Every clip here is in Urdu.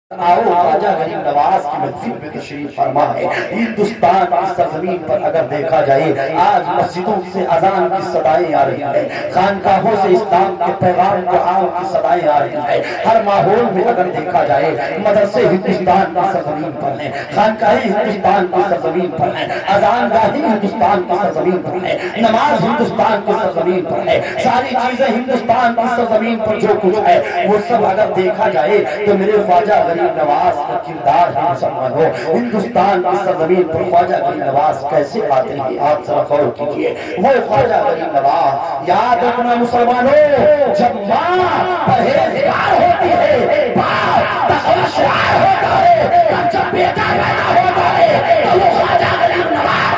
آؤ خواجہ غریب نواز کی محفل میں تشریف فرما ہے۔ ہندوستان کی سرزمین پر اگر دیکھا جائے آج مسجدوں سے اذان کی صدائیں آ رہی ہیں، خانقاہوں سے اسلام کے پیغام کو عام کی صدائیں آ رہی ہیں۔ ہر ماحول میں اگر دیکھا جائے مدرسے ہندوستان کی سرزمین پر ہیں، خانقاہیں ہندوستان کی سرزمین پر ہیں، اذان گاہیں ہندوستان کی سرزمین پر ہیں، نماز ہندوستان کی سرزمین پر ہے، ساری چیزیں ہندوستان کی سرزمین پر جو کچھ ہے وہ سب اگر دیکھا جائے تو میرے خواجہ غریب نواز کا کردار ہے مسلمان ہو۔ ہندوستان کی سرزمین پر خواجہ غریب نواز کیسے آتے ہیں آپ ذرا غور کیجئے۔ وہ خواجہ غریب نواز یاد رکھنا مسلمانوں، جب ماں پرہیزگار ہوتی ہے، باپ تقویٰ ہوتا ہے، جب بیٹا پیدا ہوتا ہے تو وہ خواجہ غریب نواز۔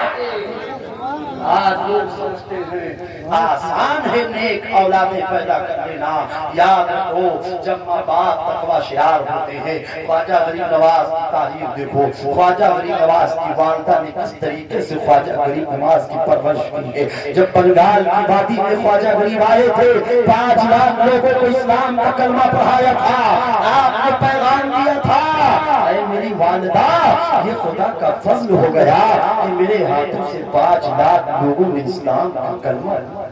آج لوگ سمجھتے ہیں آسان ہے نیک اولادیں پیدا کر لینا، یاد رکھو جب ماں باپ تقویٰ شعار ہوتے ہیں۔ خواجہ غریب نواز کی تعریف دیکھو، خواجہ غریب نواز کی والدہ نے کس طریقے سے خواجہ غریب نواز کی پرورش کی ہے۔ جب بنگال کی وادی میں خواجہ غریب آئے تھے، 5 لاکھ لوگوں کو اسلام کا کلمہ پڑھایا تھا، آپ نے پیغام دیا تھا، اے میری والدہ یہ خدا کا فضل ہو گیا کہ میرے ہاتھوں سے 5 لاکھ لوگوں نے اسلام کا کلمہ،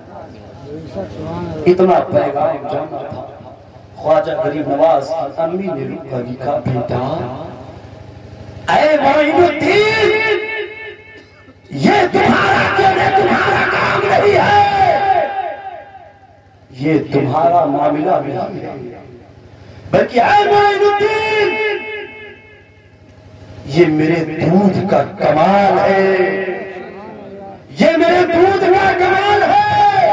اتنا پیغام جانا تھا۔ خواجہ غریب نواز کی امی نے لکھا بیٹا اے معین الدین، یہ تمہارا کام نہیں ہے، یہ تمہارا معاملہ نہیں ہے، بلکہ اے معین الدین یہ میرے دودھ کا کمال ہے، یہ میرے دودھ کا کمال ہے۔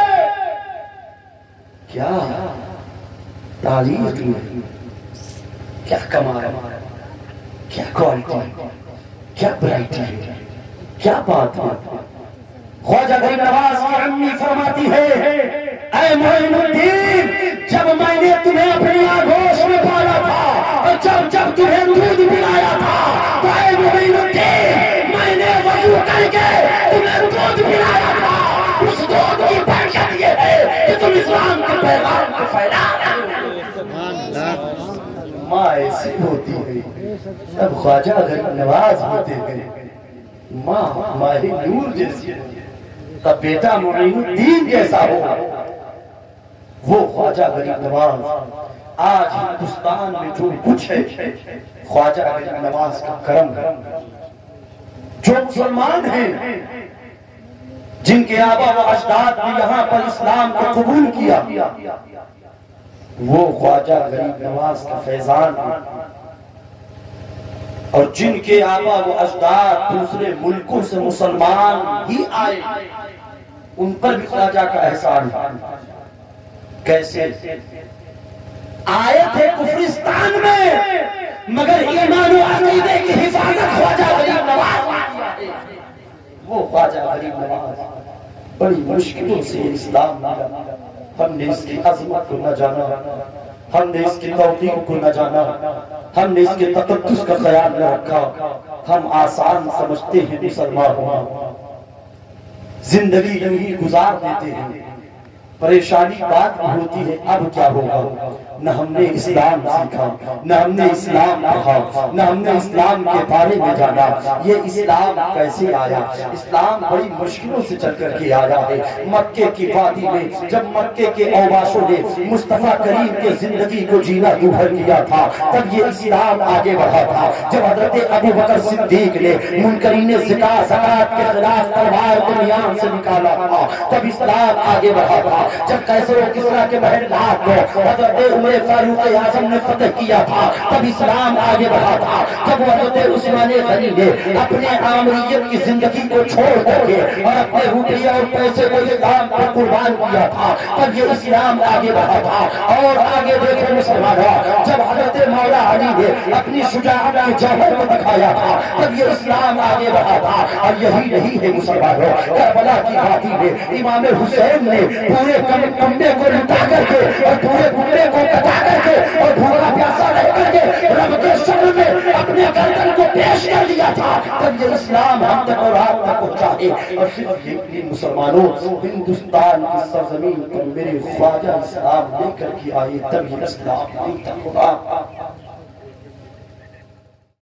کیا تاریخ میں کیا کمال ہے، کیا کوالٹی، کیا برائٹی ہے، کیا بات ہے۔ خواجہ غریب نواز کی امی فرماتی ہے اے معین الدین، جب میں نے تمہیں اپنی آغوش میں پالا تھا اور جب تمہیں دودھ پلایا تھا تو اے معین الدین میں نے وضو کر کے تمہیں دودھ پلایا تھا۔ اس دودھ کی برکت یہ ہے کہ تم اسلام کے پیغام کو پھیلا رہے ہو۔ ماں ایسی ہوتی ہے، تب خواجہ غریب نواز ہوتے ہیں، ماں ماہ نور جیسی، تب بیٹا معین الدین جیسا ہو۔ وہ خواجہ غریب نواز آج ہندوستان میں جو کچھ ہے خواجہ غریب نواز کا کرم ہے۔ جو مسلمان ہیں جن کے آبا و اجداد نے یہاں پر اسلام کو قبول کیا، وہ خواجہ غریب نواز کا فیضان ہے، اور جن کے آبا و اجداد دوسرے ملکوں سے مسلمان ہی آئے ان پر بھی خواجہ کا احسان ہے۔ کیسے آئے تھے کفرستان میں مگر ایمان و عقیدے کی حفاظت خواجہ غریب نواز نے، وہ خواجہ غریب نواز بڑی مشکلوں سے اسلام ملا۔ ہم نے اس کی عظمت کو نہ جانا، ہم نے اس کی توقیر کو نہ جانا، ہم نے اس کے تقدس کا خیال نہ رکھا۔ ہم آسان سمجھتے ہیں مسلمان ہونا، زندگی یوں گزار دیتے ہیں، پریشانی بات بھی ہوتی ہے اب کیا ہوگا۔ نہ ہم نے اسلام سیکھا، نہ ہم نے اسلام پڑھا، نہ ہم نے اسلام کے بارے میں جانا۔ یہ اسلام کیسے آیا؟ اسلام بڑی مشکلوں سے چل کر کے آیا ہے۔ مکے کی وادی میں جب مکے کے اوباشوں نے مصطفیٰ کریم کے زندگی کو جینا دوبھر کیا تھا تب یہ اسلام آگے بڑھا تھا۔ جب حضرت ابو بکر صدیق نے منکرین زکات کے خلاف تلوار کو میان سے نکالا تھا تب اسلام آگے بڑھا تھا۔ جب قیصر و کسریٰ کے محلات کو حضرت عمر فاروق اعظم نے فتح کیا تھا تب اسلام آگے بڑھا تھا۔ جب حضرت عثمان غنی نے اپنے عامریت کی زندگی کو چھوڑ کر کے اور اپنے روپیہ اور پیسے کو اسلام پر قربان کیا تھا تب یہ اسلام آگے بڑھا تھا۔ اور آگے دیکھیں مسلمانوں، جب حضرت مولا علی نے اپنی شجاعت کے جوہر کو دکھایا تھا تب یہ اسلام آگے بڑھا تھا۔ اور یہی نہیں ہے مسلمانوں، کربلا کی وادی میں امام حسین نے پورے کمبے کو لٹا کر کے اور پورے کنبے کو کٹا کر کے اور بھوکا پیاسا رہ کر کے رب کے شمع میں اپنے گردن کو پیش کر لیا تھا تب یہ اسلام ہم تک اور آپ تک پہنچا ہے۔ اور صرف یہ مسلمانوں، ہندوستان کی سرزمین پر میرے خواجہ اسلام لے کر کے آئے تب یہ اسلام ہم تک پہنچا۔